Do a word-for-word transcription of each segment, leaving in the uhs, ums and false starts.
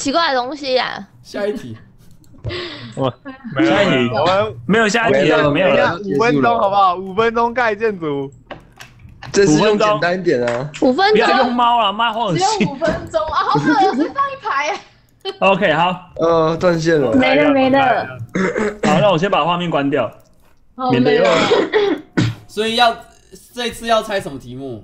奇怪的东西啊。 下一题。 我下一题，我们没有下一题了，没有了。 五分钟好不好？五分钟盖建筑。 这次用简单一点啊。 五分钟。 不要用猫了，猫好恶只心。 有五分钟啊，好可怜，只放一排。 OK， 好。 呃，断线了。 没了没了。 好，那我先把画面关掉， 免得有。 所以要这一次要猜什么题目？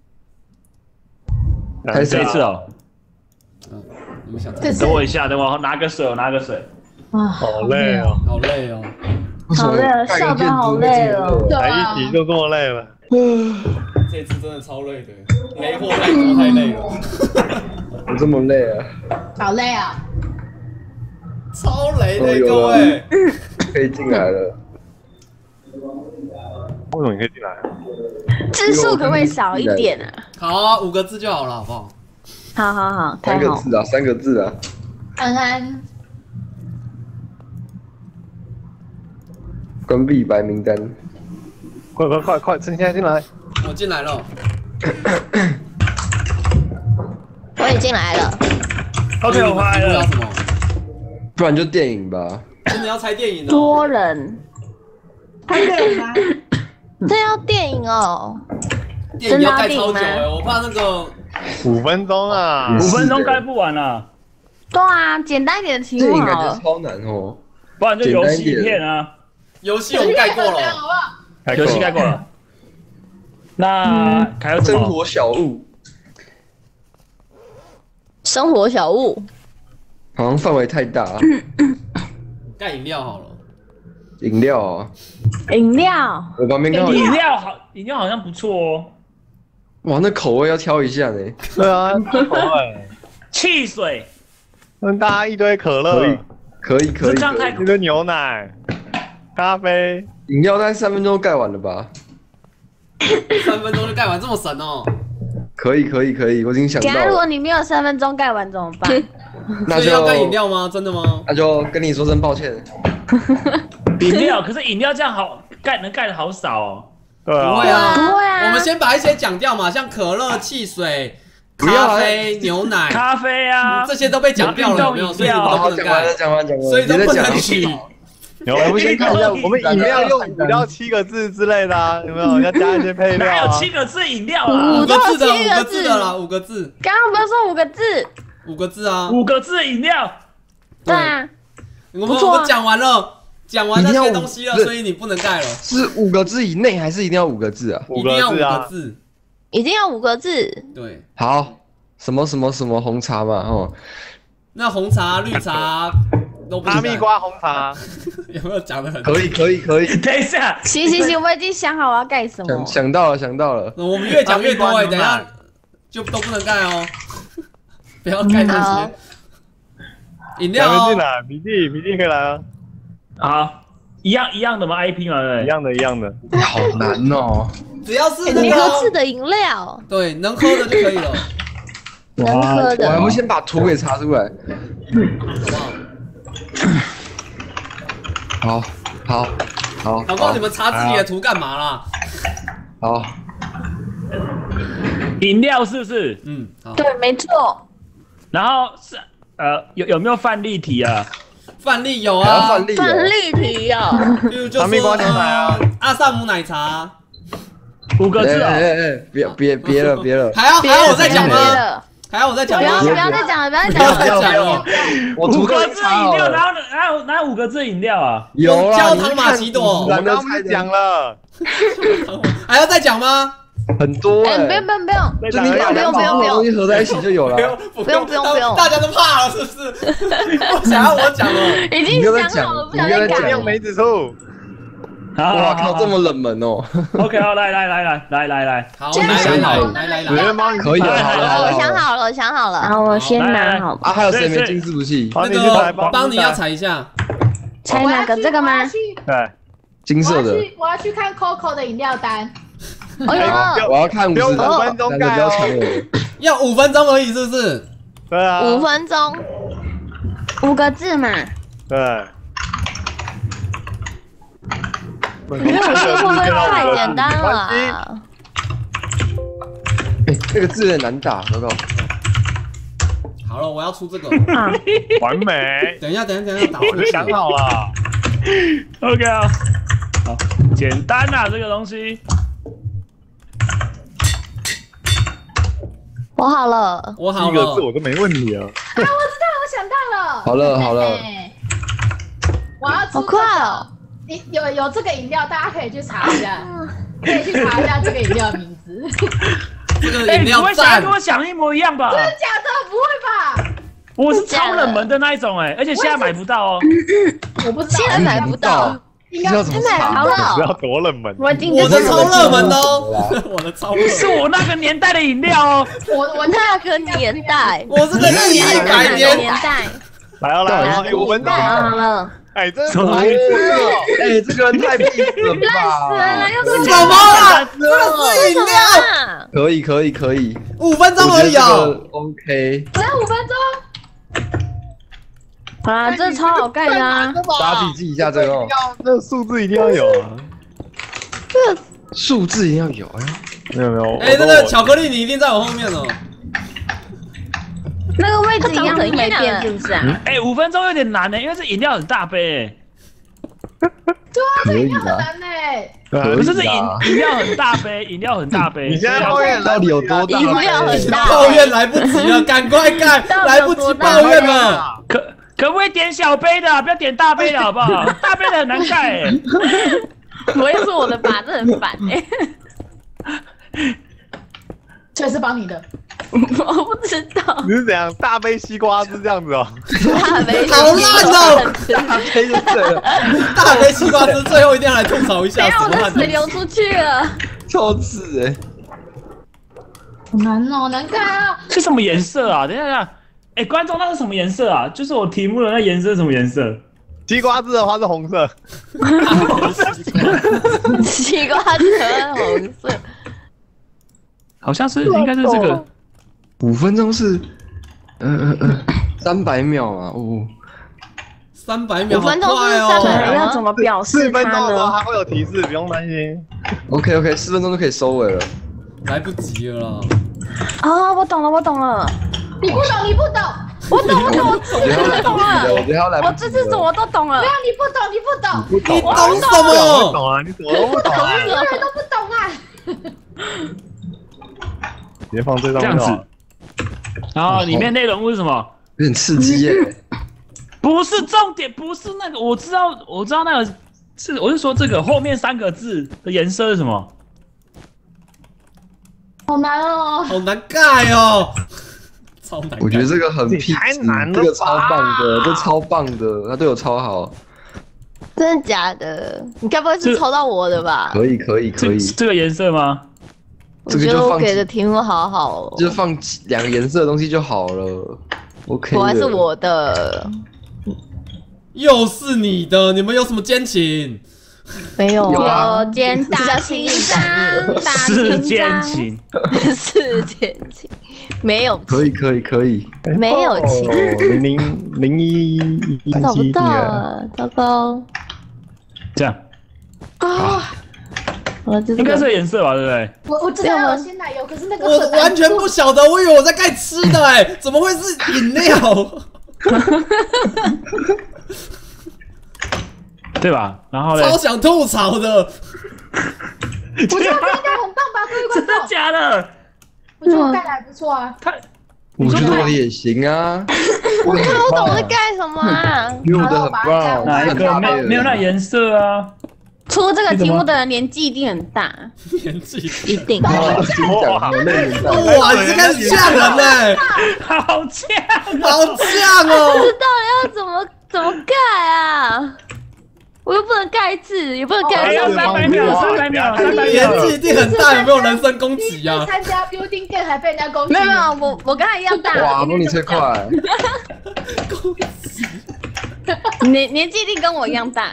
猜这一次哦。 嗯，你们想猜？ 等我一下，等我拿个水，我拿个水。 啊，好累哦， 好累哦， 好累了，笑得好累哦。 才一题就这么累了。 这次真的超累的，雷货太多太累了。 我这么累啊！ 好累啊！ 超雷的各位， 可以进来了。 为什么你可以进来？ 字数可不可以少一点啊？ 好啊，五个字就好了，好不好？ 好好好，太好。 三个字啊，三个字啊。 安安， 关闭白名单。 快快快快，趁现在进来！ 我进来了。 我也进来了。 OK， 我回来了。 什么？ 不然就电影吧。 真的要猜电影哦。 多人。 拍电影吗？ 这要电影哦。 电影要盖超久哎，我怕那个。 五分钟啊！ 五分钟盖不完啊。 对啊，简单一点的题目好了。 电影感觉超难哦。 不然就游戏片啊。 游戏我们盖过了。 游戏盖过了。那还有什么？ 生活小物。 生活小物。 好像范围太大。 盖饮料好了。 饮料啊。 饮料。 我旁边看到饮料好，饮料好像不错哦。 哇，那口味要挑一下呢。 对啊，口味。 汽水。 那大家一堆可乐。 可以可以。 这样太一堆牛奶、咖啡。 饮料大概三分钟盖完了吧？ 三分钟就盖完，这么神哦？ 可以可以可以，我已经想到了。 如果你没有三分钟盖完怎么办？ 那就要盖饮料吗？真的吗？ 那就跟你说声抱歉。 饮料，可是饮料这样好盖，能盖的好少哦。 对啊， 不会啊， 不会啊。 我们先把一些讲掉嘛，像可乐、汽水、咖啡、牛奶、 咖啡啊， 这些都被讲掉了，有没有？所以你们都不能盖。 讲完讲完， 所以都不能提。 有，我们先看一下，我们饮料用五到七个字之类的啊，有没有？要加一些配料啊。 哪有七个字饮料啊？ 五个字的，五个字的啦，五个字。 刚刚不是说五个字？ 五个字啊。 五个字饮料。 对啊。 我们我们讲完了，讲完那些东西了，所以你不能盖了。 是五个字以内，还是一定要五个字啊？ 一定要五个字。 一定要五个字。 对。 好，什么什么什么红茶嘛，哦。 那红茶、绿茶。 哈密瓜红茶有没有讲的很？ 可以可以可以。 等一下， 行行行，我已经想好我要盖什么。 想想到了想到了。 我们越讲越多哎，等一下就都不能盖哦，不要盖那些饮料。 进来，笔记笔记可以来啊。 好，一样一样的吗 ？I P 嘛，对， 一样的一样的。 好难哦。 只要是五个字的饮料， 对，能喝的就可以了。 能喝的。 我还不先把图给查出来。好好好， 老公，你们查自己的图干嘛啦？ 好， 饮料是不是？ 嗯， 对，没错。 然后是呃，有有没有范例题啊？ 范例有啊， 范例范例题有。 比如就说呃，阿萨姆奶茶， 五个字啊。 哎哎，别别别了别了。 还要还要我再讲吗？还要我再讲吗？ 不要不要再讲了，不要再讲了， 不要再讲了。 我五个字饮料，哪有哪有哪有五个字饮料啊？ 有焦糖玛奇朵， 我刚刚讲了， 还要再讲吗？ 很多哎， 不用不用不用， 就你把两种东西合在一起就有了。 不用不用不用， 大家都怕了是不是？不想要我讲了， 已经想好了，不想再讲。 用梅子醋。 哇靠，这么冷门哦 ！OK， 好，来来来来来来来， 好，来来来来来， 可以的，好了好了， 我想好了，我想好了，好，我先拿好。 啊，还有谁没进伺服器？ 那个帮你要踩一下， 踩哪个？这个吗？ 对， 金色的。 我要去看 Coco 的饮料单。 哎呦， 我要看五十分钟盖不要抢我。 要五分钟而已，是不是？ 对啊， 五分钟，五个字嘛。 对。 你这个会不会太简单了？ 哎，这个字有点难打，糟糕。 好了，我要出这个。 完美。 等一下，等一下，等一下，打我就想好了。 OK 啊，好，简单啊，这个东西。 我好了， 我好第一个字了。 我都没问题啊。 啊，我知道，我想到了。 好了好了嘿嘿我要出好快哦！ 你有有这个饮料，大家可以去查一下，可以去查一下这个饮料名字。 这个哎，你不饮料赞会想跟，我想一模一样吧？ 真的假的？不会吧？ 我是超冷门的那一种哎，而且现在买不到哦。 我不知道， 现在买不到， 应该要怎么现在好查？ 不要了， 多冷门。 我已经我的超热门的哦，我的超热是门。 我那个年代的饮料哦。 我我那个年代， 我这个是一百年年， 代， 来了来了，哎，五分钟。 好了， 哎，这什么好意思哦。 哎，这个人太屁了吧？ 了，又是什么啊？这个是饮料， 啊！ 可以可以可以， 五分钟我觉得这而已哦。 个 OK。 只有五分钟。 啊，这超好盖的啊！ 大家自己记一下这个哦， 这个数字一定要有啊。 数字一定要有哎。 没有没有。 哎，这个巧克力你一定在我后面哦。 那个位置一样没变，是不是啊？ 哎，五分钟有点难呢，因为这饮料很大杯。 对啊，这可以饮料很啦， 难呢。 可不是这饮以啦。 饮料很大杯，饮料很大杯。 你现在所以抱怨到底有多大？ 饮料很大抱怨来不及了，赶快盖，来不及抱怨了。 可可不可以点小杯的，不要点大杯的好不好？大杯的很难盖哎。 我又是我的吧，这很烦哎。 这是帮你的。 我不知道， 你是怎样大杯西瓜汁这样子哦？ 大杯好烂哦！ 大杯就对了， 大杯西瓜汁，最后一定要来吐槽一下， 等一下我的什么烂东西水流出去了。 超次哎。 好难哦，难盖啊！ 是什么颜色啊？等一下，等一下，哎，观众那是什么颜色啊？就是我题目的那颜色是什么颜色？ 西瓜汁的话是红色。 西瓜汁红色， 好像是，应该是这个。 五分钟是，嗯嗯嗯，三百秒啊，哦， 三百秒， 五分钟好快是三百哦！ 秒，要怎么表四示它分钟的时候呢？ 它会有提示，不用担心。 OK OK，四分钟就可以收尾了。 来不及了啦。 啊，我懂了，我懂了， 你不懂，你不懂， 我懂，我懂，我我觉得他来不及了，我觉得他来不及了。 我这次怎么都懂了没。有你不懂，你不懂， 不懂你啊？ 懂什我么？ 懂啊，你怎么都不懂啊？ 所有人都不懂啊！ 直接放这张这样子就好。 然后里面内容物是什么？ 有点刺激耶。 不是重点，不是那个，我知道，我知道那个是，我是说这个后面三个字的颜色是什么？ 好难哦。 好难盖哦，超难盖。 我觉得这个很屁， 太难了吧这个超棒的，这超棒的，他对我超好。 真的假的？你该不会是抽到我的吧？ 可以可以可这以， 这个颜色吗？ 我觉得我给的题目好好哦， 就放两个颜色的东西就好了。OK， 果然是我的， 又是你的，你们有什么奸情？ 没有有啊有间大情商，大世情商， 间情， 世间情，没有可以可以可以， 没有情， 零零零一一找不到七那个。 啊，糟糕这样啊！ 我这应该是这个颜色吧，对不对？ 我我知道有鲜奶油，可是那个我很难完全不晓得，我以为我在盖吃的哎、怎么会是饮料？ 对吧？然后嘞， 超想吐槽的。 我觉得这应该很棒吧，各位观真的众。 假的？ 我觉得我盖的还不错啊。 他我觉得我的也行啊。我看不懂我在盖什么啊？ 因为我的很棒， 哪一个很大杯没有没有那颜色啊？ 出这个题目的人年纪一定很大， 年纪一定。 哇，真讲有内容到。 哇，你是开始呛人嘞、 好呛！ 好呛不哦！ 知道要怎么怎么盖啊？我又不能盖字，也不能盖还有上三百秒，三百秒，三百年秒。 纪一定很大，有没有人身攻击呀、 第一次参加 building game 还被人家攻击。 没有没有，我我跟他一样大， 哇，帮你最快。 年年纪一定跟我一样大。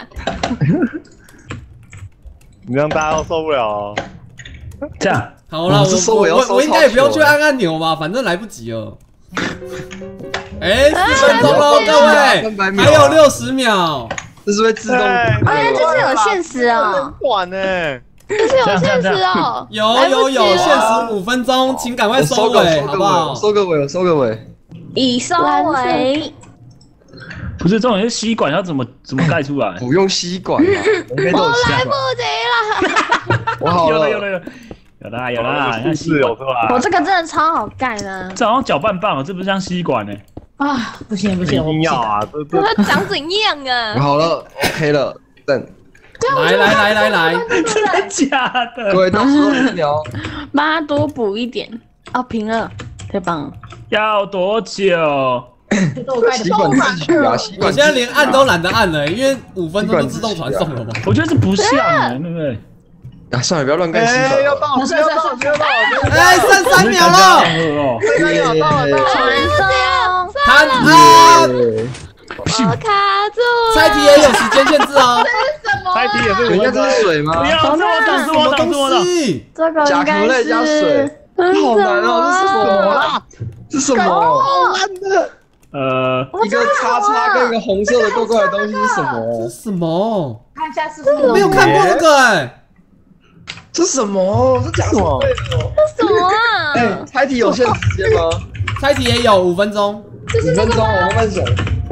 你让大家都受不了哦。 这样， 好了， 哇这收我尾要收我我应该也不用去超久按按钮吧，反正来不及了。哎、四分钟喽，各三百位， 秒还有六十秒。 这是会自动。 哎哦，原来这是有限时哦， 很短呢。 这是有限时哦。 有有有，限时五分钟，请赶快收尾，好不好？ 收个尾，收个尾。 已收为。 不是，这种是吸管要怎么怎么盖出来？ 不用吸管嘛，我们都有吸来管。 不及了。 我好了， 有了有了有了有啦有啦， 故事有出来。 我这个真的超好盖的。 这好像搅拌棒哦，这不是像吸管呢？ 啊，不行不行，我一定要啊！这这它长怎样我啊？ 好了 ，OK 了。等来来来来来， 真的假的？ 各位到时候聊。 帮它多补一点。哦，平了，太棒了。 要多久？ 吸管自取啊，吸我管。 现在连按都懒得按了，因为五分钟就自动传送了嘛。 我觉得这不像哎，对不对？ 啊，算了，不要乱盖吸哎， 管。 要到，要到，要到！ 哎，剩三秒了， 三秒到了，到了！ 传送， 弹啊！ 我卡住了。 猜题也有时间限制哦。 什么？ 猜题也是人家五分钟这是水吗？ 不要，是我挡，是我挡，是我挡。 西？ 这个应该是加水，好难哦，这是什么啊？这是什么？ 呃， 一个叉叉跟一个红色的怪怪的东西是什么这？是什么？ 看一下是不是我没有看过这个哎。 这是什么？这讲什么？ 什么啊？ 哎，猜题有限时间吗？ 猜题也有五分钟。 五分钟，我慢慢想。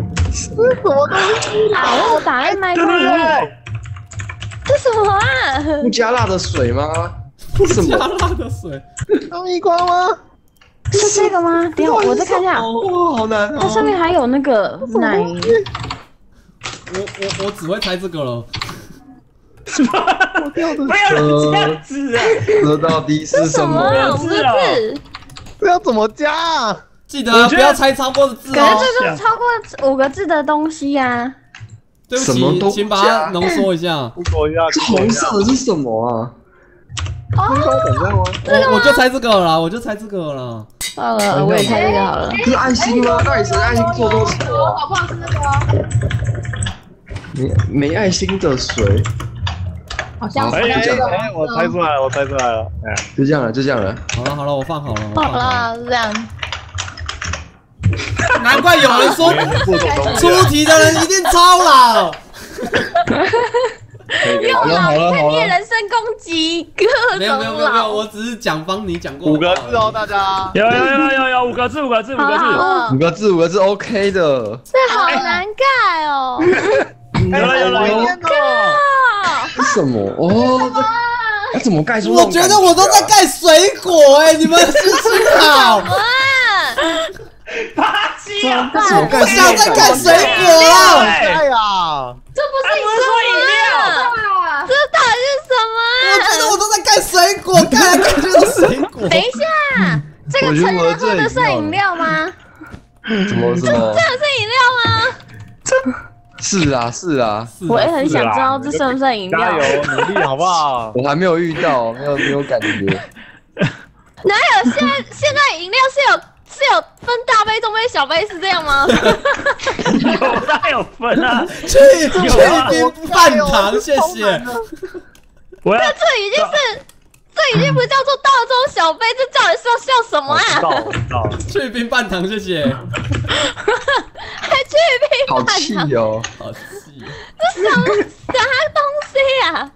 啊！我打在麦克对对风里。 对， 这什么啊？ 不加辣的水吗？什加么？ 辣的水。 当蜜瓜吗？ 是这个吗？等一下我再看一下。 哦，好难它上面还有那个奶。 我我我只会猜这个了。 不要这样子啊！ 这到底是什什么么？ 啊？五个字。 这要怎么加啊？ 记得不要猜超过的字可是哦。 这个超过五个字的东西呀。 对不什么都起，请把加它浓缩一下。 不说一下， 红色的是什么啊？ 我我就猜这个了啦，我就猜这个了啦。 好了，我也猜这个好了。 是爱心吗？到底谁爱心做多少啊？ 好不好是那个？ 没没爱心的水， 好像哎哎好像这个。 哎，我猜出来了，我猜出来了。哎， 就这样了，就这样了。 好了好了，我放好了。我好放好了。 了，这样。 难怪有人说这种东西出题的人一定超老。 好了好了好了， 你人身攻击，各没有没有种没有没有， 老。 我只是讲帮你讲过五个字哦，大家。 有有有有有五个字，五个字，五个字。 好五个字五个字 OK 的。 这好难盖哦。 有了有了有了。 啊！ 是什么？哦，这怎么盖出？ 我觉得我都在盖水果哎，你们是知道？ 哇！ 巴西啊！ 怎么盖我想在盖水果啊！ 哎呀， 这不是不是说饮料？ 啊！ 这到底是什我觉得么啊？ 我都在盖水果，盖来盖去都是水果。 等一下，这个成人喝的算饮料吗？ 什么什么？ 这是饮料吗？ 是啊是啊， 是啊我也很是啊想知道这算不算饮料。 加油努力好不好？ 我还没有遇到，没有没有感觉。 哪有？现在现在饮料是有是有分大杯、中杯、小杯，是这样吗？ 有哪有分啊？ 去去冰半糖，谢谢。 我要这已经是这已经不叫做大中小杯，这到底是要笑什么啊？ 我知道，我知道。 去冰半糖，谢谢。 还去冰好半糖， 气哦！ 好气。 这什么啥东西啊？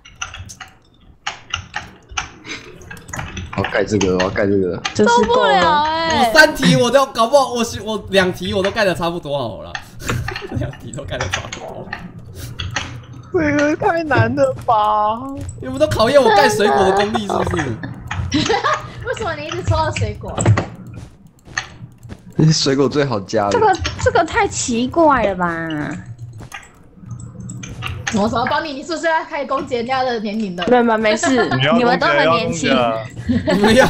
我要盖这个，我要盖这个。 受不了哎、 我三题我都搞不好，我是我两题我都盖的差不多好了，两题都盖的差不多。 这个太难了吧？ 你们都考验我盖水果的功力是不是？ 为什么你一直抽到水果？ 水果最好加了。 这个这个太奇怪了吧？ 什么什么帮你？你是不是要开始攻击人家的年龄的？ 没有没有没事， 要你们都攻击很年轻。 要攻击了你们要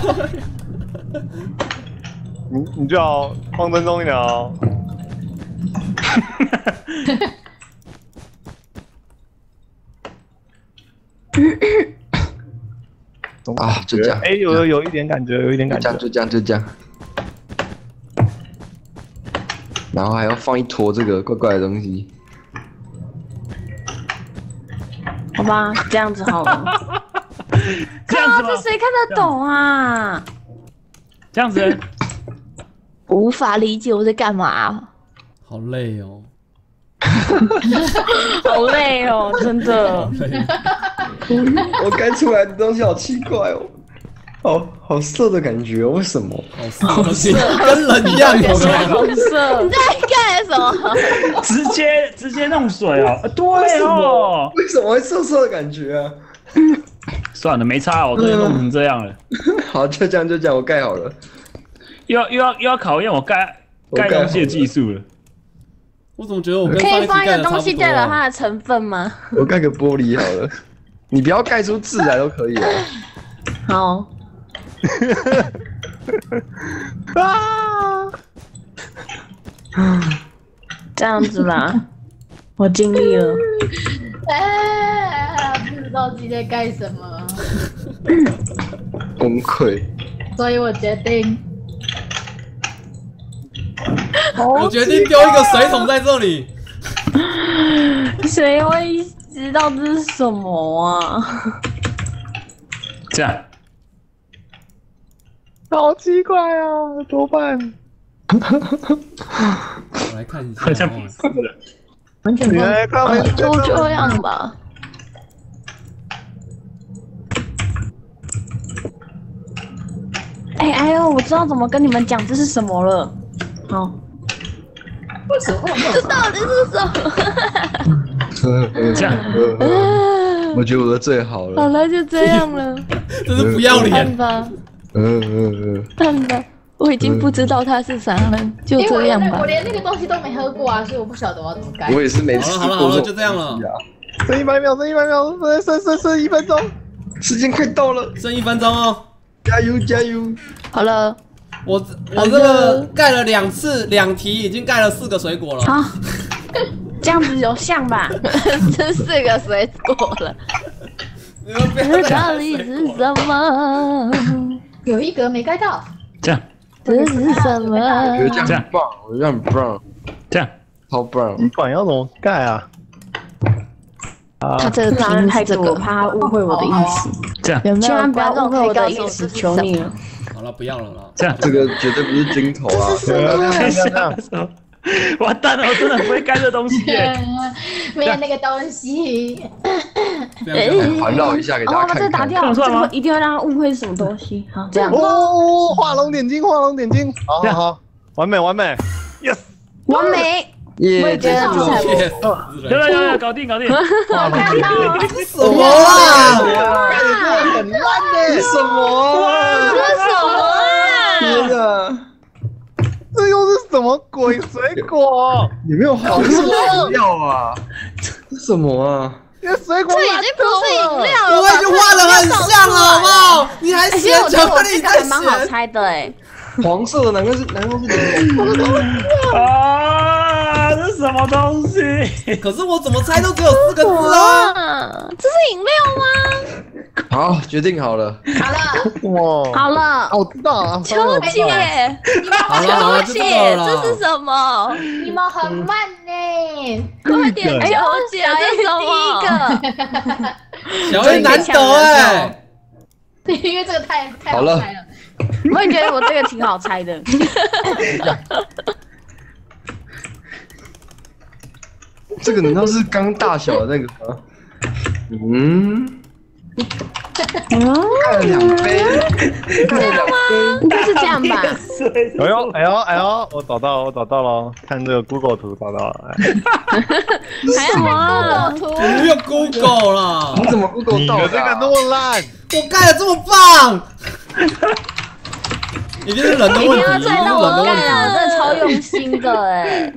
你你就要放尊重一点哦。 啊，就这样。 哎，有有有一点感觉，有一点感觉就这样，。就这样，就这样。然后还要放一坨这个怪怪的东西。 好吧，这样子好了。靠， 这样子吗这？谁看得懂啊？ 这样子， 无法理解我在干嘛， 好累哦， 好累哦，真的好。累。 我盖出来的东西好奇怪哦。 好好色的感觉，为什么？ 好色，跟人一样有没有？ 红色，你在干什么？ 直接直接弄水哦，啊对哦， 为什么会色色的感觉啊？ 算了，没差，我都弄成这样了。 好，就这样就这样，我盖好了。 又要又要又要考验我盖盖东西的技术了。 我怎么觉得我跟可上一集以放一个盖的差不多东西代表啊？ 它的成分吗？ 我盖个玻璃好了，你不要盖出字来都可以啊。 好。 啊！ 这样子啦，我尽力了。 哎，不知道今天干什么， 崩溃。 所以我决定， 我决定丢一个水桶在这里。 谁会知道这是什么啊？ 这样， 好奇怪啊，怎么办？ 我来看一下好像哦， 不是的。 完全不你来看没？ 就这样吧。哎哎呦，我知道怎么跟你们讲这是什么了。好， 为什么会有这到底是什么？ 这样， 我觉得我的最好了。 好了，就这样了。 真是不要看脸。 吧， 嗯嗯嗯， 看吧，我已经不知道它是啥了，就因为我这样吧连那我。连那个东西都没喝过啊，所以我不晓得我要怎么改。 我也是没吃过。 好了好了好了，就这样了。 剩一百秒，剩一百秒，剩剩剩剩一分钟。 时间快到了， 剩一分钟哦。 加油加油！ 好了， 我我这个盖了两次两题，已经盖了四个水果了。 好，这样子有像吧？这四个水果了。 你们不要到底是什么？ 有一格没盖到， 这样， 这是什么？ 我觉得这样很棒，我觉得很棒， 这样， 超棒。 你管要怎么盖啊？啊他这个题目是这个，怕他误会我的意思。 这样， 有没有？千万不要误会我的意思，求你了。 好了，不要了啦。 这样， 这个绝对不是金头啊！ 对啊，这样这样。 完蛋了，我真的不会盖这东西耶。 没有那个东西。 不要不要环绕一下给哦， 大把这家看看。 打掉，这个一定要让他误会是什么东西。好，这样。 哦，画龙点睛，画龙点睛。好好好，完美完美。Yes。 完美。 耶， 我也觉得这才不。 有了有了，搞定搞定。 画龙点睛。 什么啊？ 盖的真的很烂呢。 什么啊？ 这是什么啊？ 天哪！ 这又是什么鬼水果？ 有没有黄色饮料啊？这什么啊？ 这水果这已经不是饮料了吧。 我已经画的很像了，好不好？你还其写实我觉得我巧克力在这个还蛮好写？ 猜的哎。 黄色的难道是难道是柠檬？ 啊，这什么东西？ 可是我怎么猜都只有四个字啊！ 哇，这是饮料吗？ 好，决定好了。 好了， 哇！ 好了， 啊，我知道了。 秋姐， 好了好了，就秋这姐， 个了。 这是什么？ 你们很慢呢。 快点， 哎秋姐，这是什么？第一个。 小一难得哎。 因为这个太太好了猜了。 我也觉得我这个挺好猜的。 这个难道是刚大小的那个吗？嗯，盖了两杯，盖了两杯。 应该是这样吧？ 哎呦哎呦哎呦！我找到了，我找到了，看这个 Google 图找到了。哎还有什么？ 图不用 Google 了， 你怎么 Google 你到的的这个那啊？ 么烂， 我盖的这么棒，一定是人的一问题，一定是定要猜到人的问我盖了， 题。 真的超用心的哎。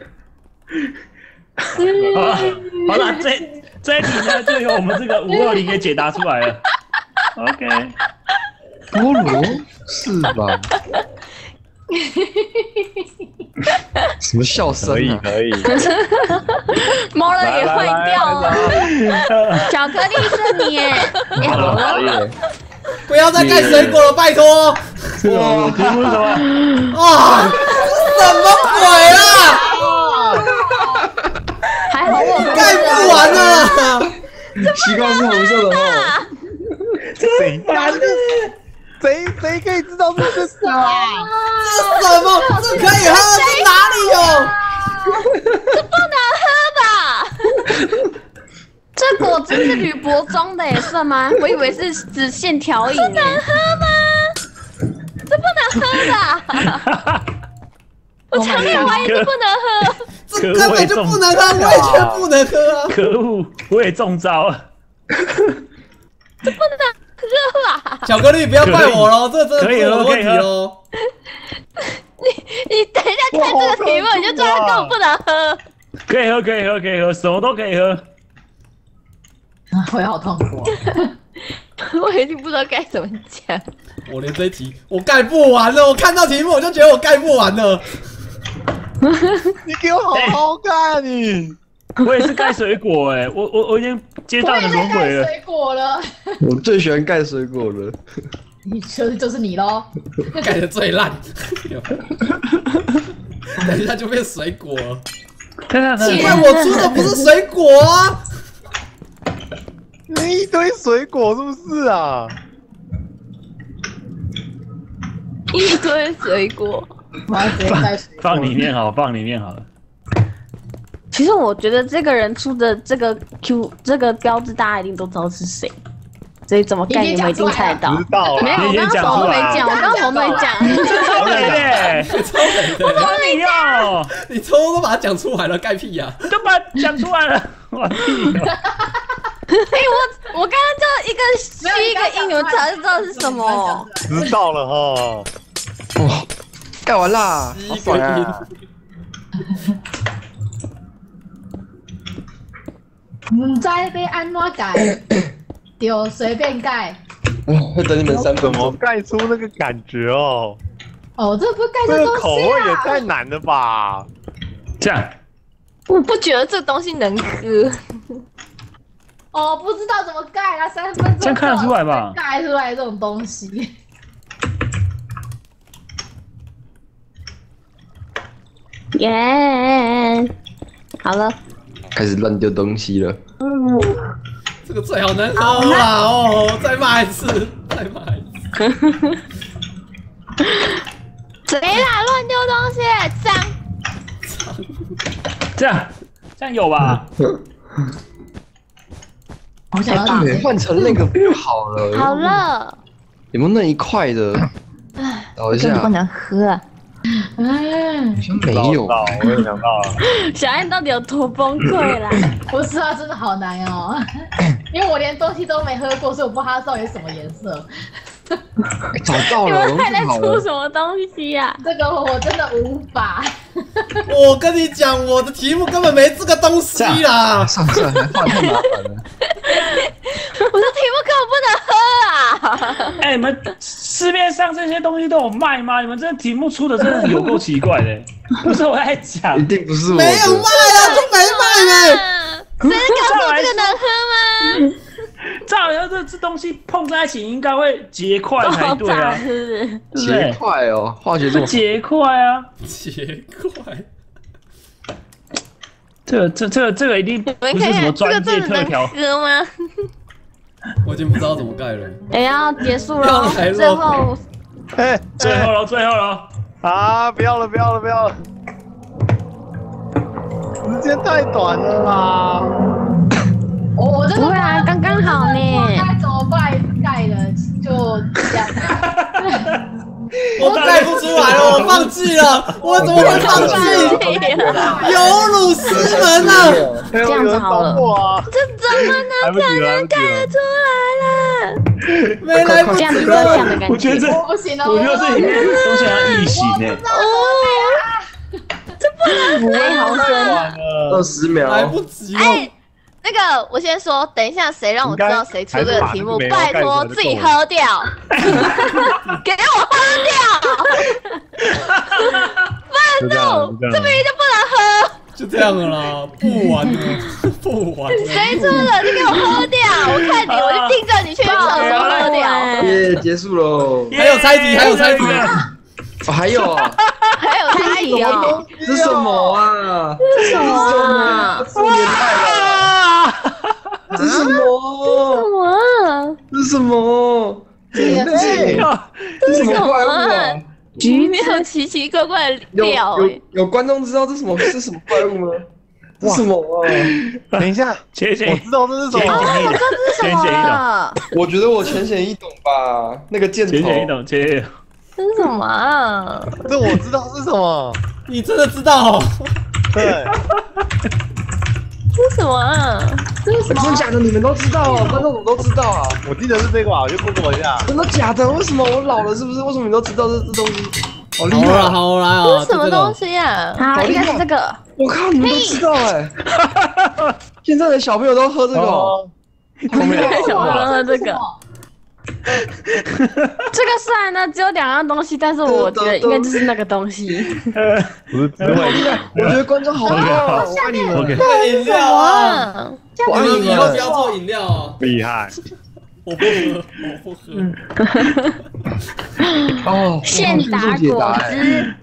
好了好了，这这一题呢，就由我们这个五二零给解答出来了。OK， 菠萝是吧？什么笑声可以啊？ 可以。 猫人也坏掉了。 了。 巧克力是你耶。哎好了， 可以。 不要再盖水果了，拜托！ 哇，题目是什么？ 啊，什么鬼啊？ 还好我盖不完啊！ 西瓜是红色的哦。 谁谁谁可以知道这是什么？ 这什么？这可以喝？这哪里有？ 这不能喝吧？这果汁是铝箔装的也算吗？我以为是只限调饮。不能喝吗？ 喝啦！我强烈怀疑是不能喝。 这根本就不能喝，我也觉得不能喝啊！ 可恶，我也中招了。 这不能喝啦！ 巧克力，不要怪我喽，这真的是我的问题喽。 你你等一下看这个题目，你就知道根本不能喝。 可以喝，可以喝，可以喝，什么都可以喝。 我也好痛苦。 我已经不知道该怎么讲。 我连这一题我盖不完了，我看到题目我就觉得我盖不完了。 你给我好好盖你！ 我也是盖水果哎，我我我已经接到你的轮回了。 水果了， 我最喜欢盖水果了。 你就是就是你喽， 盖的最烂。等一下就变水果了。 看看看， 因为我出的不是水果啊。 你一堆水果是不是啊？ 一堆水果， 我要直接盖水果。 放里面好，放里面好了。 其实我觉得这个人出的这个 Q 这个标志，大家一定都知道是谁，所以怎么盖你们一定猜得到。 知道了。 没有，我刚刚什么都没讲，我刚刚什么都没讲。 超雷的， 超雷的， 我你哦， 你偷偷都把它讲出来了，盖屁呀！ 都把它讲出来了，我屁！ 哎，我我刚刚就一个虚一个印，你们才知道是什么。 知道了哈。 哇，盖完啦，好爽啊！ 唔知被安怎盖，就随便盖。 嗯，会等你们三分怎么钟。 盖出那个感觉哦？ 哦，这不是盖这个这东西口味也啊！ 太难了吧！ 这样， 我不觉得这东西能喝。 哦，不知道怎么盖啦，三分钟这样看得出来吧？ 盖出来这种东西。 耶，好了。 开始乱丢东西了。 这个最好能喝啦哦！再骂一次，再骂一次。 谁啦？乱丢东西，脏！ 这样，这样有吧？ 我想要打对，换成那个不就好了？ 好了， 有没有那一块的？找一下， 不能喝啊。 嗯， 好像没有。 我也想到了。 小安到底有多崩溃啦？ 不是啊，真的好难哦，因为我连东西都没喝过，所以我不知道它到底是什么颜色。 找到了， 你们还在出好了。 什么东西呀？ 这个我真的无法。 我跟你讲，我的题目根本没这个东西啦。 算了算了，换太麻烦了。 我的题目根本不能喝啊！ 哎，你们市面上这些东西都有卖吗？你们这题目出的真的有够奇怪的。不是我在讲一，定不是我的。 没有卖啊，就没卖呢。 谁能告诉我这个能喝吗？ 照理说这这东西碰在一起应该会结块才对啊， 是不是？ 对不结对？ 块哦，化学这么结块啊， 结块。 这个这这个这个一定你们不是什么看看这个专业真的能特调。 喝吗？ 我已经不知道怎么盖了。 哎呀，结束了要来，咯最后哎， 最后了，最后了， 啊！不要了，不要了，不要了！时间太短了啦！ 我我真的不会啊，刚刚好呢。 该怎么办？盖了就这样。 我盖不出来了，我放弃了，我怎么会放弃？有辱师门啊！ 这样子好了啊！ 这怎么能可能盖得出来了？ 没来不这样子及歌唱的了。 感觉。 我觉得这我不行了， 我觉得这里面东西要异形哎， 哎，好深啊！ 二十秒。 来不及了。 哎，那个，我先说，等一下谁让我知道谁出这个题目，拜托自己喝掉，给我喝掉！愤怒，这明明就不能喝。 就这样了啦，不玩了，不玩了。 谁出的？你给我喝掉！我看你，我就盯着你去厕所喝掉。 耶，结束喽。 还有猜题，还有猜题。 哦，还有啊， 还有猜题哦， 这是什么啊？ 这是什么啊？ 这么年代了，这是什么？ 什么啊？ 这是什么？ 这个是这是什么怪物啊？ 里面有奇奇怪怪的有料哎。 有有观众知道这是什么是什么怪物吗？这是什么啊？ 等一下， 浅显我知道这是什浅么。 显易懂，浅显易懂， 啊， 我觉得我浅显易懂吧，那个箭头。 浅显易懂，浅显易懂。 这是什么啊？ 这我知道是什么。 你真的知道？ 对。 这是什么啊？ 这是什么？ 真的假的？你们都知道啊？观众怎么都知道啊？ 我记得是这个吧，我就 Google 一下。 真的假的？为什么我老了是不是？为什么你都知道这这东西？好厉害！ 好了，好来啊！ 这是什么东西啊？ 啊，应该是这个。 我靠，你们都知道哎！现在的小朋友都喝这个哦。 后面小朋友喝这个。 这个虽然呢只有两样东西，但是我觉得应该就是那个东西。 不是智慧， 我觉得观众好棒哦，我爱你们。 饮料啊！ 我爱你以后不们。 要做饮料哦。 厉害。 我不喝，我不喝。 哦， 现打果汁。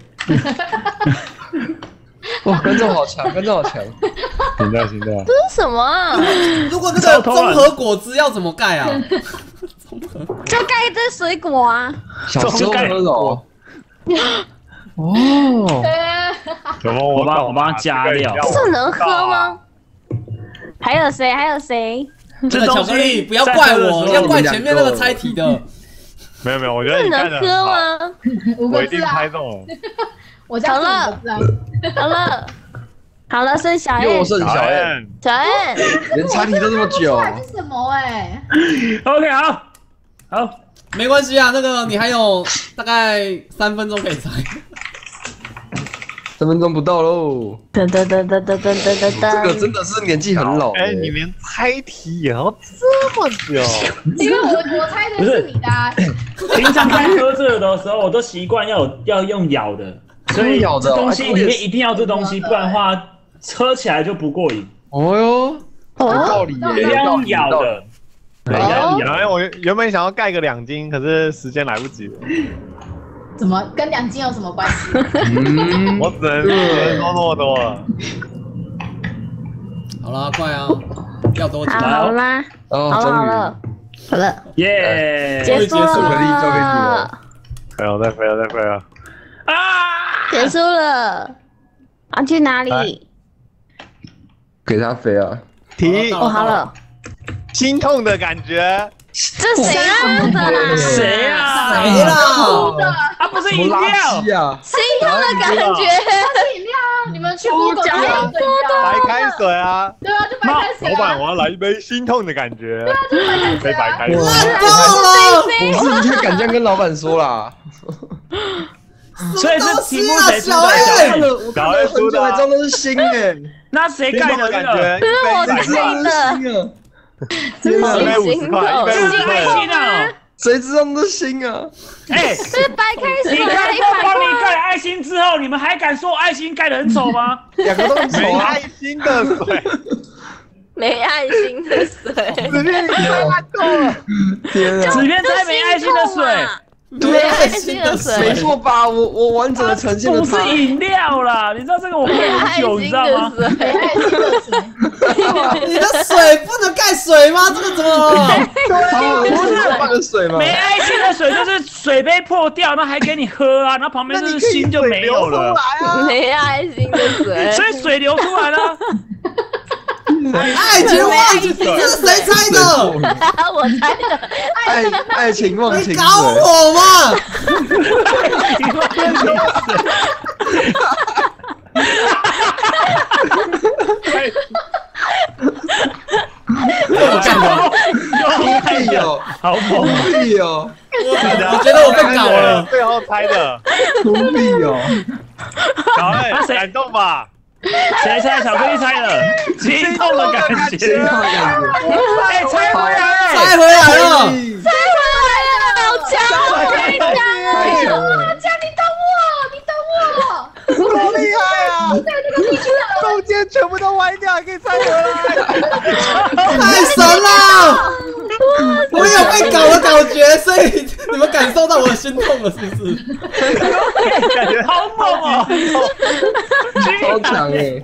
哇，观众好强，观众好强。 行的，行的。 这是什么啊？ 如果那个综合果汁要怎么盖啊？ 就盖一堆水果啊。 小时候喝的哦。哦。 什么？ 我帮我帮他加料。 这能喝吗？ 还有谁？还有谁？ 这个巧克力不要怪我，要怪前面那个猜题的。 没有没有，我觉得这你干得能喝很好， 吗？ 我一定猜中了。 我这样子不知道。 好了， 好了，剩小又燕。 剩小燕， 小燕， 连猜题都这么久。 是什么哎 OK， 好，好， 没关系啊，那个你还有大概三分钟可以猜。 三分钟不到喽。 噔噔噔噔噔噔噔噔这个真的是年纪很老。 哎，你连猜题也要这么久？ 因为我我猜的是你的啊。 平常在喝这个的时候，我都习惯要有要用咬的，所以咬的这东西里面一定要这东西，不然的话喝起来就不过瘾。 哦哟，有道理耶， 一定要用咬的。对，要用咬。 然后我原本想要盖个两斤，可是时间来不及了。 怎么跟两斤有什么关系？ 我只能只能说那么多了。 好啦，快啊！要多久？ 好啦， 哦， 好了好终于。 了， 好了， 耶！ 终于结束巧克力交给你了了。 飞了，再飞了，再飞了。 啊！ 结束了。 啊，去哪里？ 给他飞啊！ 题哦，好了。 心痛的感觉。 这谁出的啦？ 谁啊？ 谁啦？ 啊，不是什么垃饮料。 圾啊！ 心痛的感觉。 是饮料啊！你们去 Google 讲讲很多的。 白开水啊！ 对啊，就白开水啊。 老板，我要来一杯心痛的感觉。 就是白开杯水啊。 白开水。 烂透了！ 我是不太敢这样跟老板说啦。 所以是题目谁出的？ 小我燕看了，我看了很久才知道那是新哎， 那谁盖的这个？ 感觉， 这是我一杯谁的？ 新啊！ 这天哪， 一杯五十块，一杯这是爱五十块。 心啊！ 谁知道那是新啊？ 哎， 这是白开水， 你看一我帮百块。 你盖爱心之后，你们还敢说爱心盖得很丑吗？ 两个都很丑啊！ 没爱心的水， 没爱心的水， 纸片已经烂透了。 天啊！ 纸片才没爱心的水。 没爱心的没水， 错吧？我我完整的呈现了不是它。 饮料啦，你知道这个我喝没爱很久，你心知道吗？ 的水。 白开水的水。 你的水不能盖水吗？这个怎么？ 好，不是放个水吗？ 没爱心的水就是水杯破掉，那还给你喝啊，然后旁边就是心就没有了， 没爱心的水， 所以水流出来了。 爱情忘记，这是谁猜的？ 我猜的。 爱爱情忘情水。 你搞我吗？ 我干嘛？ 屁哦， 好猛！ 屁哦， 我觉得我被搞了。 最后猜的， 土屁哦！ 小爱感动吧？ 谁猜？巧克力猜的，心痛的感觉。 心痛的感觉。 哎，猜回来， 猜回来了。 猜回来了，好强！我跟你讲太强了！ 这样你等我，你等我。 好厉害啊！中间全部都歪掉，还可以猜回来， 太神了！我有被搞的感觉，所以你们感受到我的心痛了，是不是？ 感觉好猛哦！ 超强哎！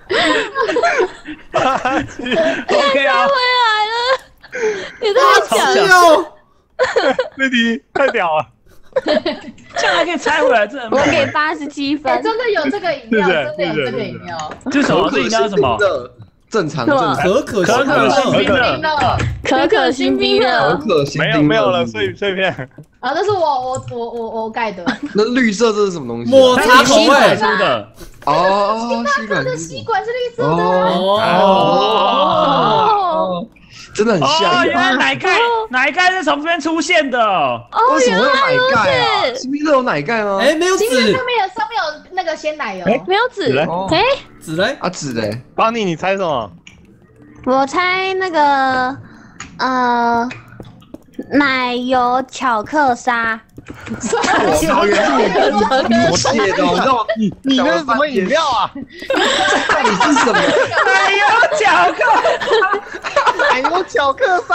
OK 啊， 回来了，你太强了。 哟， 这题太屌了， 这样还可以猜回来，这很猛我给八十七分。哎，真的有这个饮料， 是真的有这个饮料。 这什么？这饮料是什么？ 正常正常。 可可可可新冰的， 可可新冰可的。 可新没有冰没有了，碎碎片。 啊，这是我我我我我盖的。 那绿色这是什么东西？ 抹茶口味出的。 哦，吸管的吸管是绿色的。 哦， 真的很像。 哦，原来奶盖奶盖是从这边出现的。 为什么会有奶盖啊？新冰乐有奶盖吗？ 哎，没有纸。 上面有上面有那个鲜奶油。 没有纸。哎， 纸嘞？ 啊，纸嘞。 邦尼，你猜什么？ 我猜那个呃。奶油巧克沙， 我操，原来我写的，你知道你你那是什么饮料啊？ 到底是什么？ 奶油巧克， 奶油巧克沙，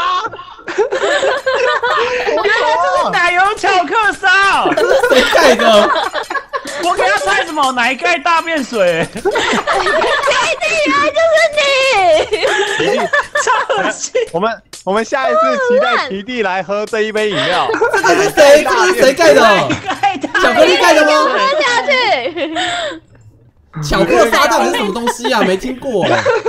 原来这是奶油巧克沙， 这是谁盖的？ 我给他猜什么？奶盖大便水。 弟弟，原来就是你！ 超恶心。 我们我们下一次期待皮弟来喝这一杯饮料。 这个是谁？这个是谁盖的？巧克力盖的吗？ 喝下去。 巧克沙到底是什么东西啊？没听过。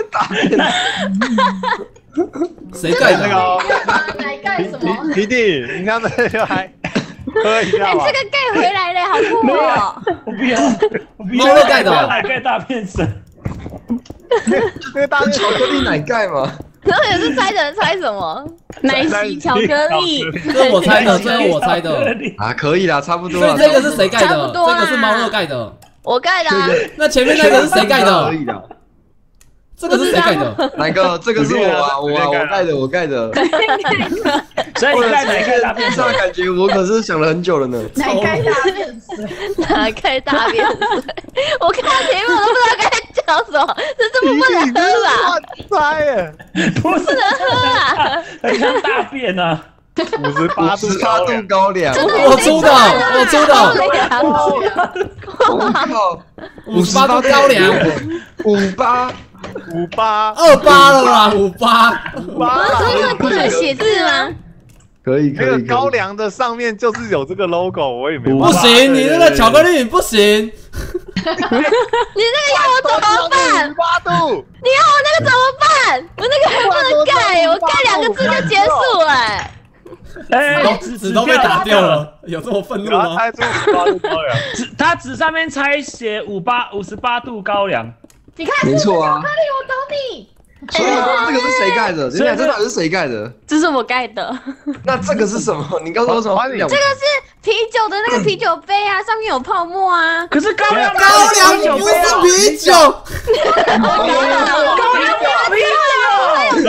谁盖的？ 奶盖什么？ 皮弟，你要不要来喝一下吧？ 这个盖回来了，好酷哦！ 我不要，我不猫要盖的， 奶盖大便水。 那个大巧克力奶盖吗？ 然后也是猜的，猜什么？奶昔巧克力。 这是我猜的，这是我猜的。 啊，可以啦，差不多。 所以这个是谁盖的？ 差不多啦这个是猫乐盖的。 我盖的啊。 那前面那个是谁盖的？ 可以的。 这个是谁盖的？ 哪个？这个是我啊，我啊，我盖的，我盖的。 所以你盖奶盖大便水， 感觉我可是想了很久了呢。 奶盖大便水， 奶盖大便水。我看到题目都不知道该讲什么，这这么不能喝吧？ 猜耶， 不是能喝啊，很像大便啊。 五十八度八度高粱， 我出的，我出的。 我靠， 五十八度高粱， 五八五八二八了啦，五八五八。 这个不能写字吗？ 可以可以。 那个高粱的上面就是有这个 logo， 我也没不行，你那个巧克力不行。 你那个要我怎么办？ 八度， 你要我那个怎么办？我那个还不能盖，我盖两个字就结束了。 哎， 纸都被打掉了，有这么愤怒吗？ 猜出五十八度高粱， 纸他纸上面猜写五八五十八度高粱。 你看， 没错啊。 巧克力，我懂你。 所以这个是谁盖的？等一下，这到底是谁盖的？ 这是我盖的。 那这个是什么？你告诉我什么？ 这个是啤酒的那个啤酒杯啊，上面有泡沫啊。 可是高粱高粱不是啤酒。 高粱啤酒，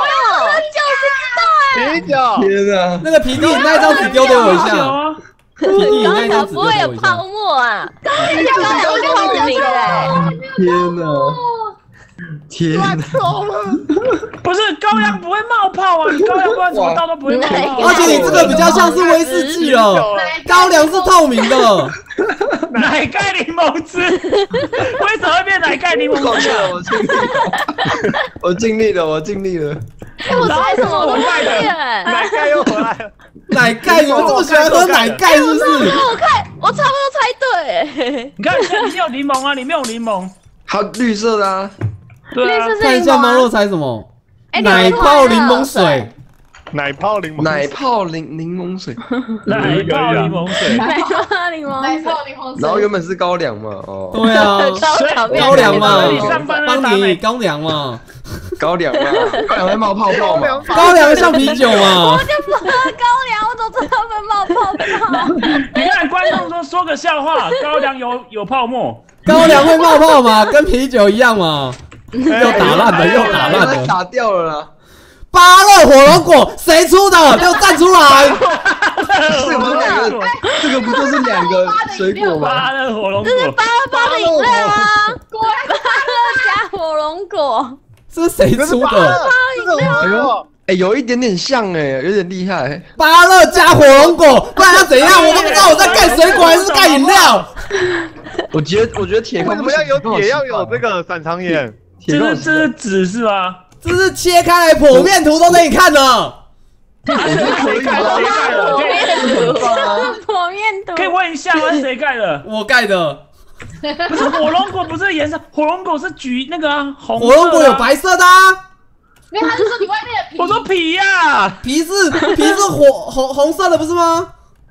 啤酒。 天哪！ 那个皮弟，那张纸丢给我一下。皮弟，那张纸丢不会有给我一泡下。 沫啊！高粱是透明的。 天哪！天哪！ 不是高粱不会冒泡啊，你高粱不管怎么倒都不会冒泡。 而且你这个比较像是威士忌了，高粱是透明的。 奶盖柠檬汁，为什么会变奶盖柠檬汁？ 我尽力了，我尽力了，我尽力了。 我猜什么？我盖的。 奶盖又回来了。 奶盖，你们这么喜欢喝奶盖是不是？ 我看我差不多猜对。 你看，里面有柠檬啊，里面有柠檬。 好，绿色的啊。 对啊。 看一下猫肉猜什么？奶泡柠檬水。 奶泡柠檬， 奶泡柠柠檬水， 奶泡柠檬水， 奶泡柠檬， 奶泡柠檬水。 然后原本是高粱嘛，哦， 对啊，高粱嘛，帮你高粱嘛， 高粱嘛，高粱会冒泡泡嘛， 高粱像啤酒嘛。 我就不喝高粱，我怎么知道会冒泡泡？ 你看观众说说个笑话，高粱有有泡沫， 高粱会冒泡嘛，跟啤酒一样嘛，又打烂了，又打烂了， 打掉了啦。 芭乐火龙果谁出的？给我站出来！ 这个不是两个，这个不就是两个水果吗？ 芭乐火龙果， 这是芭乐芭的饮料啊！芭乐加火龙果， 这是谁出的？ 芭乐饮料， 哎，有一点点像哎，有点厉害。 芭乐加火龙果，不然要怎样？我都不知道我在盖水果还是盖饮料。 我觉得，我觉得铁矿为什么要有也要有这个闪长眼？ 这是这是纸是吗？ 这是切开来剖面图都给你看的。 我觉得可以啊， 剖面图，剖面图。 可以问一下吗？谁盖的？ 我盖的。 不是火龙果，不是颜色，火龙果是橘那个啊，红。 火龙果有白色的啊。 因为他是说你外面的皮。 我说皮呀， 皮是皮是火红红色的不是吗？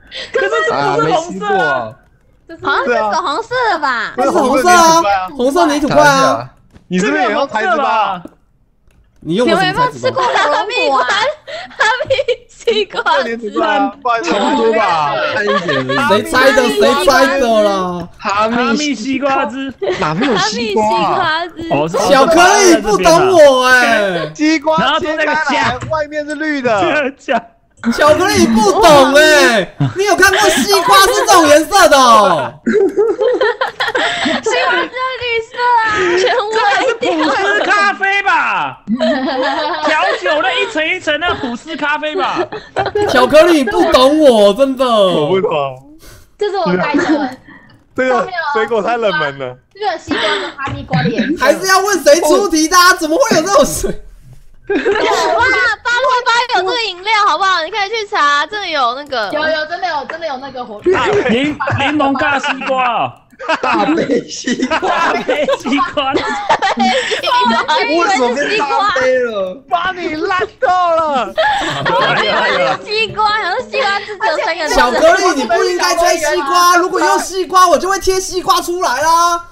可是这啊， 不是没红色啊！ 吃过啊。 好像是粉红色的吧？ 这是红色啊，红色泥土块啊。 你是不是也用台子吧？ 你用你们的什么材质有没有吃过哈密瓜？哈密西瓜汁？ 差不多吧，看一点而已。 谁猜的？谁猜的啦？ 哈哈密西瓜汁， 哪边有哈密西西瓜啊？ 瓜汁。 哦，是巧克力不懂我哎， 西瓜然后切那个开来酱外面是绿的， 这样。 巧克力不懂哎，你有看过西瓜是这种颜色的哦？ 西瓜汁绿色啊，全这歪是普斯咖啡吧？调酒那一层一层那普斯咖啡吧？ 巧克力不懂我，真的。 我不懂， 这是我盖的， 这个水果太冷门了。 这个西瓜跟哈密瓜的颜色。 还是要问谁出题的啊？怎么会有这种水？ 有啦，八六八有这个饮料，好不好？你可以去查，真的有那个。 有有真的有真的有那个火。 柠柠檬尬西瓜， 大杯西瓜， 大杯西瓜， 为什么变大杯了？ 把你烂透了！ 我以为是西瓜，然后西瓜汁只有三个字。 巧克力，你不应该猜西瓜。如果用西瓜，我就会贴西瓜出来啦。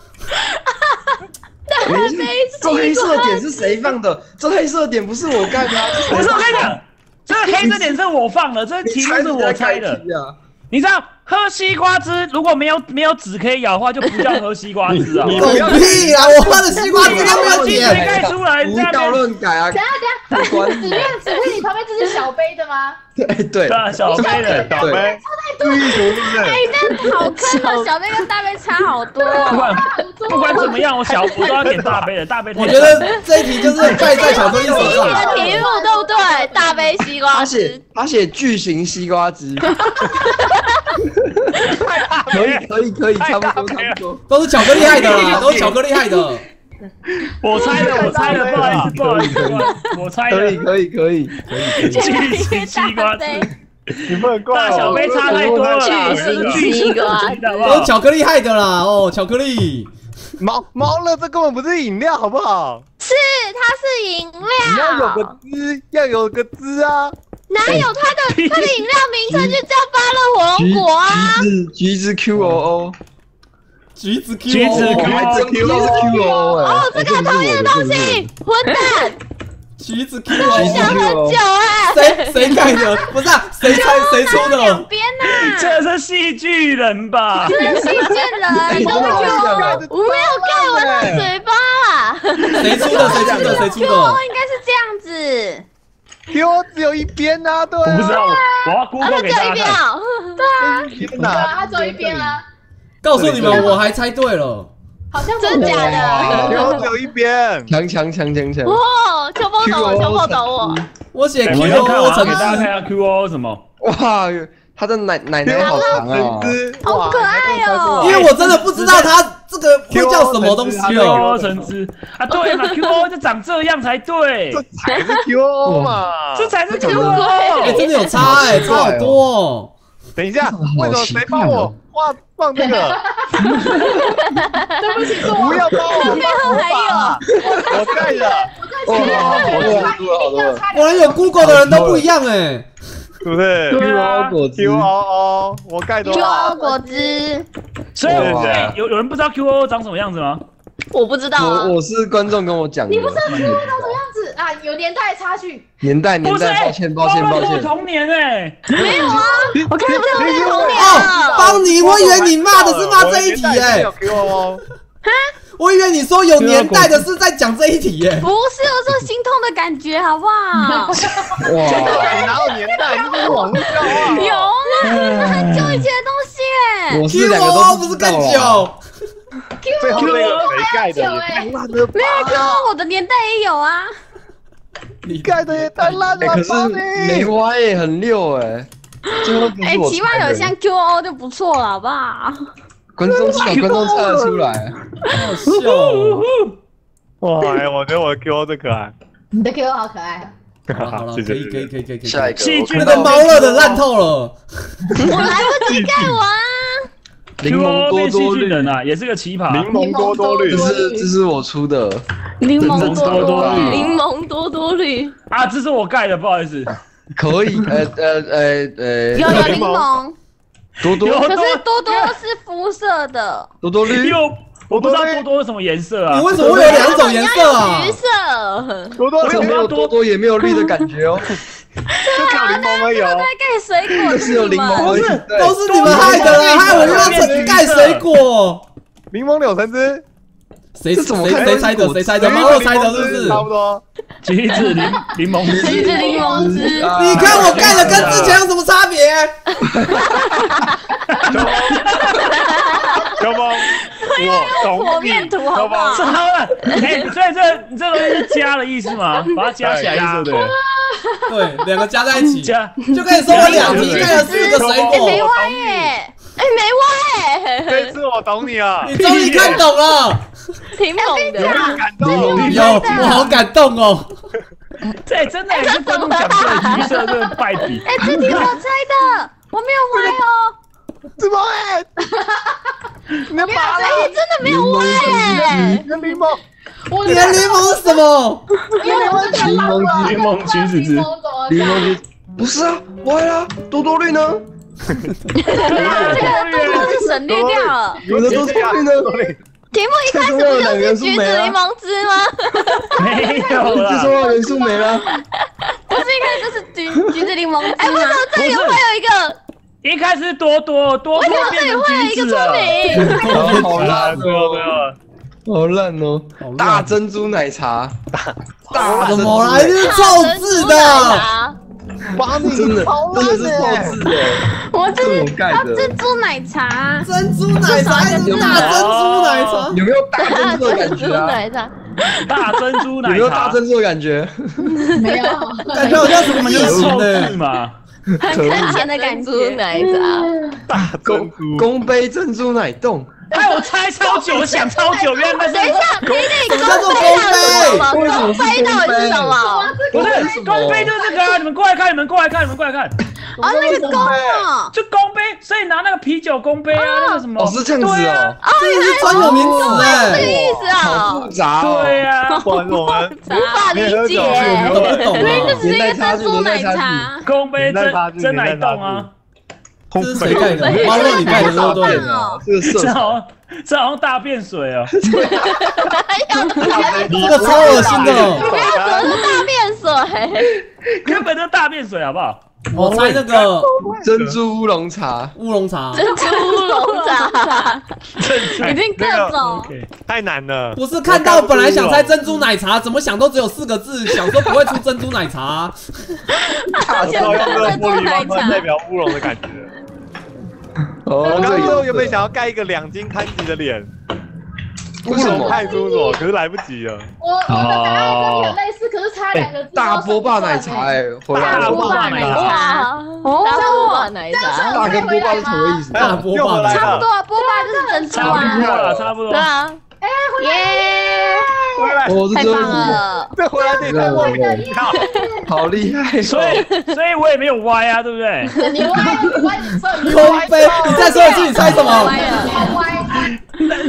这黑色点是谁放的？这黑色点不是我盖的啊！ 不是我跟你讲，这个黑色点是我放的，这个题目是我猜的。你知道喝西瓜汁如果没有没有籽可以咬的话，就不叫喝西瓜汁啊！ 狗屁啊！我喝的西瓜汁都没有谁点。 盖出来？ 无道论改啊！ 等下等下，纸片纸片，你旁边这是小杯的吗？ 对对， 大小杯的， 小杯，注意读是不是？ 哎，那好坑哦，小杯跟大杯差好多。 不管不管怎么样，我小我都要点大杯的，大杯。 我觉得这一题就是败在巧克力手你上。 的题目对不对？大杯西瓜他汁写。他写巨型西瓜汁，可以可以可以，差不多差不多。 都是巧克力害的啦，都是巧克力害的。 我猜的，我猜的，不好意思，不好意思，我猜可以的。 可以可以， 巨型西瓜汁， 你不能怪大小杯差太多了啦。 巨型西瓜汁都是巧克力害的啦，哦，巧克力。 毛毛乐，这根本不是饮料，好不好？ 是，它是饮你要有料。 个汁，要有个汁啊！ 哪有它的它的饮料名称就叫芭乐火龙果啊？ 橘子橘子 Q O O， 橘子 Q， 橘子 Q 还真 Q O O 哎！ 哦，这个讨厌的东西，混蛋！ 橘子 Q 我想 O。 很久哎。 谁谁盖的？不是啊，谁猜谁出两的？ 边呐， 这是戏剧人吧？ 这是戏剧人，你都没有，我没有盖我的嘴巴啦。 谁出的？谁出的？谁出 Q O 的？ 应该是这样子， Q 只有一边啊，对啊。 我不知道，我要啊， Google 那给大家看。 只有一边哦。对啊， 天对啊， 哪！ 它只有一边啊， 告诉你们，我还猜对了。 好像真假的？ Q 只有一边。 强强强强强！ 哦，秋风懂我，秋风懂我。 我写哎 Q 我要看，我 O 要橙给大家看一汁， 下 Q O 什么。 哇，他的奶奶奶好长啊！ 汁， 好可爱哦因为我真的不知道它这个会叫什么东西 Q 哦。 O 橙汁啊，对嘛，Q O 就长这样才对， 这才是 Q O 嘛。 这才是 Q 哎， O。 真的有差哎，差好多哦。 等一下，为什么谁帮我画放这个？ 对不起，是我不要帮我背后还有， 我盖的， 果然有 Google 的人都不一样哎。 对不对对啊果汁 ？Q O O，我盖的 Q O 话， 果汁， 所以哇哎有有人不知道 Q O 长什么样子吗？ 我不知道啊我。我是观众跟我讲的， 你不知道 Q O 长什么样子啊？有年代差距。 年代年不是， 代，抱歉抱歉抱歉， 我童年哎， 没有啊，我看不到那童年哦， 了。 邦尼，我以为你骂的是骂这一题哎， Q O O， 我以为你说有年代的是在讲这一题哎。 不是，我说心痛的感觉，好不好？ 哇！ 哪有年代？这是网络笑话。 有啊，这是很久以前的东西耶。 我是 Q 两个 O 都不是更久？ 最后那个谁盖的？也太烂了吧！ 没有 Q O，我的年代也有啊。 你盖的也太烂了吧！ 哎，可是梅花哎，很溜哎，最后不哎， 是我起码有像 Q O 就不错了，好不好？ 观众至少观众猜得出来， 好笑哦。 哇，哎，我觉得我的 Q O 最可爱。 你的 Q O 好可爱。 好了好了， 谢谢可以可以可以可以可以。 下一个戏剧那个猫乐的烂透了。 我来不及盖完啊。 柠 Q 檬 O 多变戏多绿， 剧人啊，也是个奇葩。 柠檬多多绿这，是这是我出的， 柠檬多多多绿柠檬多多绿， 啊，这是我盖的，不好意思。 可以，呃呃呃呃， 有有柠檬， 多多， 可是多多是肤色的， 多多绿， 又我不知道多多是什么颜色啊？ 你为什么会有两种颜色啊？ 橘色。 多多这没有多多也没有绿的感觉哦。 就只有柠檬而已哦。 在盖水果， 是有柠檬而已， 都是你们害的啦，害我又要盖水果。 柠檬柳橙汁， 谁谁谁猜的？谁猜的？猫肉猜的是不是？ 差不多。 橘子柠柠檬汁， 橘子柠檬汁。 你看我盖的跟之前有什么差别？ 小猫，我懂火面图好不好？ 超了，哎，所以这你这东西是加的意思吗？把它加起来意思对不对？ 对，两个加在一起， 加就可以说我两题盖了四个水果。 没歪耶，哎没歪耶， 这次我懂你了， 你终于看懂了， 挺猛的， 感动。 有，我好感动哦。 这真的也是观众讲对橘色这个败笔。 哎，这题我猜的，我没有歪哦。 怎么哎？你的麻哎，真的没有歪耶！ 你的柠檬， 你的柠檬是什么？ 因为我柠檬柠檬橘子汁， 柠檬橘，不是啊，歪啦，多多绿呢？ 这个多多是省略掉了。 你们的多多绿呢？ 题目一开始不就是橘子柠檬汁吗？ 没有这啦， 说到元素没了。 不是一开始就是橘橘子柠檬汁吗？哎，为什么这里会有一个？ 一开始是多多多多变成橘子了。 好烂没有没有， 好烂哦！大珍珠奶茶，大怎么啦？这是臭字的。 帮你真的真的是臭字的， 我这是它珍珠奶茶， 珍珠奶茶还是大珍珠奶茶？ 有没有大珍珠的感觉啊？ 奶茶， 大珍珠奶茶， 有没有大珍珠的感觉？ 没有， 感觉好像什么意思就是臭字呢？ 嘛。 很看钱的感觉，奶茶， 大珍珠， 宫杯珍珠奶冻， 哎，我猜超久，我想超久，原来等一下，你那什么叫做公公杯杯？ 公杯到底是什么？ 不是公杯就是这个啊！你们过来看，你们过来看，你们过来看， 哦，那个公哦， 就公杯，所以拿那个啤酒公杯啊，那个什么， 哦是这样子对啊哦， 哦， 这是专有名词这个哎， 意思啊， 复杂哦， 对呀， 不然我们无法理解， 懂不懂啊？ 这是一个珍珠奶茶， 公杯真真奶冻啊， 这是谁盖的？猫肉你盖的对不对？ 这个色这好像这好像大便水哦， 这个超恶心的。 不要说是大便水， 根本就是大便水，好不好？ 我猜那个珍珠乌龙茶， 乌龙茶， 珍珠乌龙茶，一定各种。 太难了。 不是看到本来想猜珍珠奶茶，怎么想都只有四个字，想说不会出珍珠奶茶。 我知道用这个玻璃方块代表乌龙的感觉。 哦我刚刚最后原本想要盖一个两斤摊子的脸， 为什么？ 太出所，可是来不及了。 我我的答案跟你很类似，可是差两个字。 大波霸奶茶哎，回来了， 大波霸奶茶，哦，大波霸奶茶， 大跟波霸是同个意思。 大波霸差不多啊，波霸就是珍珠差不多啊， 了，差不多。 对啊，哎，耶， 回来， 哦， 太棒这真的了， 再回来得再我靠！ 好厉害， 所以所以我也没有歪啊，对不对？ 你歪你歪你错，你空杯，你再说一次，你猜什么？ 歪了， 歪。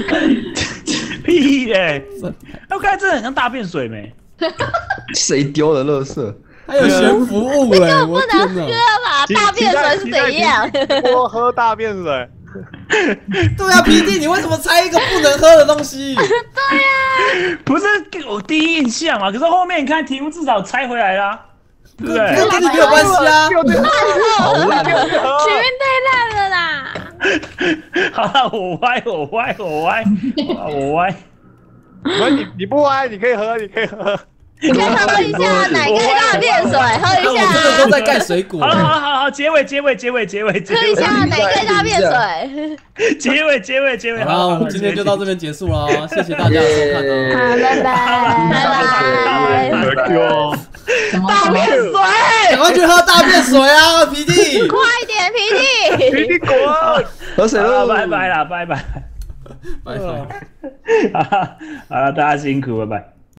屁嘞！我看这很像大便水没？ 谁丢的垃圾？ 还有悬浮物嘞！ 不我能喝天哪！ 吧？大便水是怎样？ 多喝大便水。 对啊，P D，你为什么猜一个不能喝的东西？ 不是我第一印象嘛，可是后面你看题目至少猜回来啦，对不对？ 跟跟你没有关系啊。 好烂啊！ 前面太烂了啦！ 好了，我歪，我歪，我歪，我歪。 不是你你不歪，你可以喝，你可以喝。 你可以喝一下奶盖大便水，喝一我下这个都在盖水果好。了，好了，好好，结尾，结尾，结尾，结尾，结喝一尾， 下奶盖大便水。 结尾，结尾，结尾。 好，我们今天就到这边结束了，谢谢大家的收看哦。 好，拜拜，拜拜。 哟， 大便水， 赶快去喝大便水啊，P D！ 快点，P D。 你滚！ 喝水了， 拜拜啦，拜拜。 拜拜。 好了，大家辛苦，拜拜。